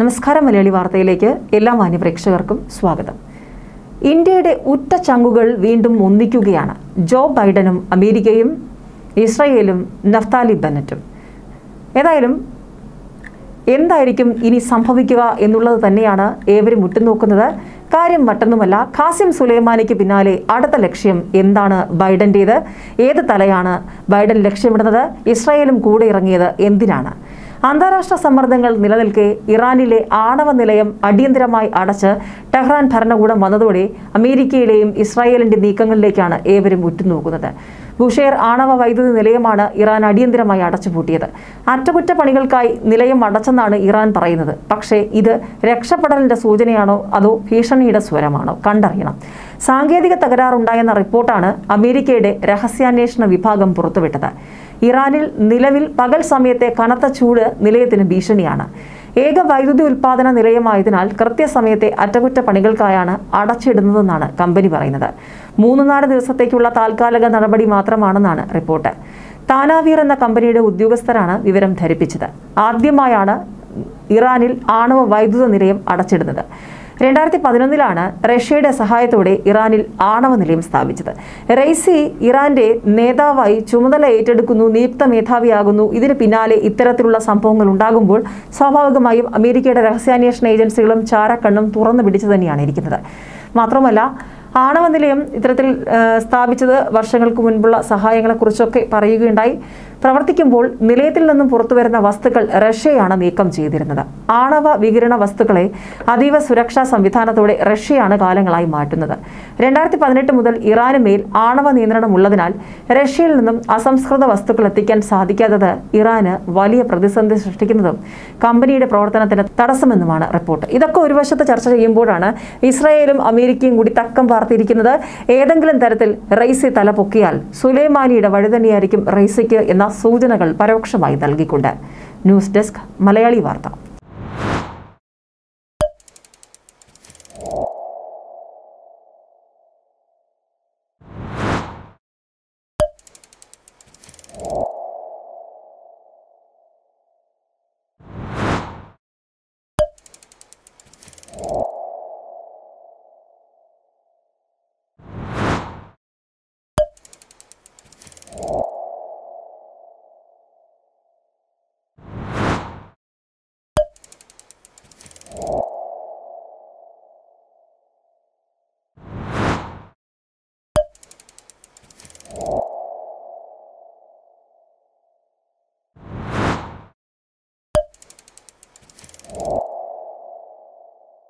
നമസ്കാരം മലയാളി വാർത്തയിലേക്ക് എല്ലാ മാന്യപ്രേക്ഷകർക്കും സ്വാഗതം. ഇന്ത്യയുടെ ഉറ്റ ചങ്കുകൾ വീണ്ടും ഒന്നിക്കുകയാണ്. ജോ ബൈഡനും അമേരിക്കയും ഇസ്രായേലും നഫ്താലി ബെന്നറ്റും. ഏതായാലും എന്തായിരിക്കും ഇനി സംഭവിക്കുക എന്നുള്ളത് തന്നെയാണ് ഏവരും ഉറ്റുനോക്കുന്നത്. കാര്യം മറ്റൊന്നുമല്ല, ഖാസിം സുലൈമാനിക്ക് പിന്നാലെ അടുത്ത ലക്ഷ്യം എന്താണ് ബൈഡൻ്റേത്? ഏത് തലയാണ് ബൈഡൻ ലക്ഷ്യമിടുന്നത്? ഇസ്രായേലും കൂടെ ഇറങ്ങിയത് എന്തിനാണ്? അന്താരാഷ്ട്ര സമ്മർദ്ദങ്ങൾ നിലനിൽക്കെ ഇറാനിലെ ആണവ നിലയം അടിയന്തരമായി അടച്ച് ടെഹ്റാൻ ഭരണകൂടം വന്നതോടെ അമേരിക്കയുടെയും ഇസ്രായേലിന്റെ നീക്കങ്ങളിലേക്കാണ് ഏവരും ഉറ്റുനോക്കുന്നത്. ബുഷേർ ആണവ വൈദ്യുതി നിലയമാണ് ഇറാൻ അടിയന്തരമായി അടച്ചുപൂട്ടിയത്. അറ്റകുറ്റപ്പണികൾക്കായി നിലയം അടച്ചെന്നാണ് ഇറാൻ പറയുന്നത്. പക്ഷേ ഇത് രക്ഷപ്പെടലിന്റെ സൂചനയാണോ അതോ ഭീഷണിയുടെ സ്വരമാണോ? കണ്ടറിയണം. സാങ്കേതിക തകരാറുണ്ടായെന്ന റിപ്പോർട്ടാണ് അമേരിക്കയുടെ രഹസ്യാന്വേഷണ വിഭാഗം പുറത്തുവിട്ടത്. ഇറാനിൽ നിലവിൽ പകൽ സമയത്തെ കനത്ത ചൂട് നിലയത്തിന് ഭീഷണിയാണ്. ഏക വൈദ്യുതി ഉൽപാദന നിലയമായതിനാൽ കൃത്യസമയത്തെ അറ്റകുറ്റപ്പണികൾക്കായാണ് അടച്ചിടുന്നതെന്നാണ് കമ്പനി പറയുന്നത്. 3-4 ദിവസത്തേക്കുള്ള താൽക്കാലിക നടപടി മാത്രമാണെന്നാണ് റിപ്പോർട്ട്. താനാവീർ എന്ന കമ്പനിയുടെ ഉദ്യോഗസ്ഥരാണ് വിവരം ധരിപ്പിച്ചത്. ആദ്യമായാണ് ഇറാനിൽ ആണവ വൈദ്യുത നിലയം അടച്ചിടുന്നത്. 2011 റഷ്യയുടെ സഹായത്തോടെ ഇറാനിൽ ആണവ നിലയം സ്ഥാപിച്ചത്. റൈസി ഇറാന്റെ നേതാവായി ചുമതല ഏറ്റെടുക്കുന്നു, നിയുക്ത മേധാവിയാകുന്നു. ഇതിന് പിന്നാലെ ഇത്തരത്തിലുള്ള സംഭവങ്ങൾ ഉണ്ടാകുമ്പോൾ സ്വാഭാവികമായും അമേരിക്കയുടെ രഹസ്യാന്വേഷണ ഏജൻസികളും ചാരക്കണ്ണും തുറന്നു പിടിച്ചു തന്നെയാണ് ഇരിക്കുന്നത്. മാത്രമല്ല, ആണവ നിലയം ഇത്തരത്തിൽ സ്ഥാപിച്ചത് വർഷങ്ങൾക്ക് മുൻപുള്ള സഹായങ്ങളെക്കുറിച്ചൊക്കെ പറയുകയുണ്ടായി. പ്രവർത്തിക്കുമ്പോൾ നിലയത്തിൽ നിന്നും പുറത്തുവരുന്ന വസ്തുക്കൾ റഷ്യയാണ് നീക്കം ചെയ്തിരുന്നത്. ആണവ വികിരണ വസ്തുക്കളെ അതീവ സുരക്ഷാ സംവിധാനത്തോടെ റഷ്യയാണ് കാലങ്ങളായി മാറ്റുന്നത്. 2018 മുതൽ ഇറാന് മേൽ ആണവ നിയന്ത്രണം ഉള്ളതിനാൽ റഷ്യയിൽ നിന്നും അസംസ്കൃത വസ്തുക്കൾ എത്തിക്കാൻ സാധിക്കാത്തത് ഇറാന് വലിയ പ്രതിസന്ധി സൃഷ്ടിക്കുന്നതും കമ്പനിയുടെ പ്രവർത്തനത്തിന് തടസ്സമെന്നുമാണ് റിപ്പോർട്ട്. ഇതൊക്കെ ഒരു വശത്ത് ചർച്ച ചെയ്യുമ്പോഴാണ് ഇസ്രായേലും അമേരിക്കയും കൂടി തക്കം പാർത്തിരിക്കുന്നത്. ഏതെങ്കിലും തരത്തിൽ റൈസി തല പൊക്കിയാൽ സുലൈമാനിയുടെ വഴി തന്നെയായിരിക്കും റൈസിക്ക് എന്ന സൂചനകൾ പരോക്ഷമായി നൽകിക്കൊണ്ട്. ന്യൂസ് ഡെസ്ക് മലയാളി വാർത്ത.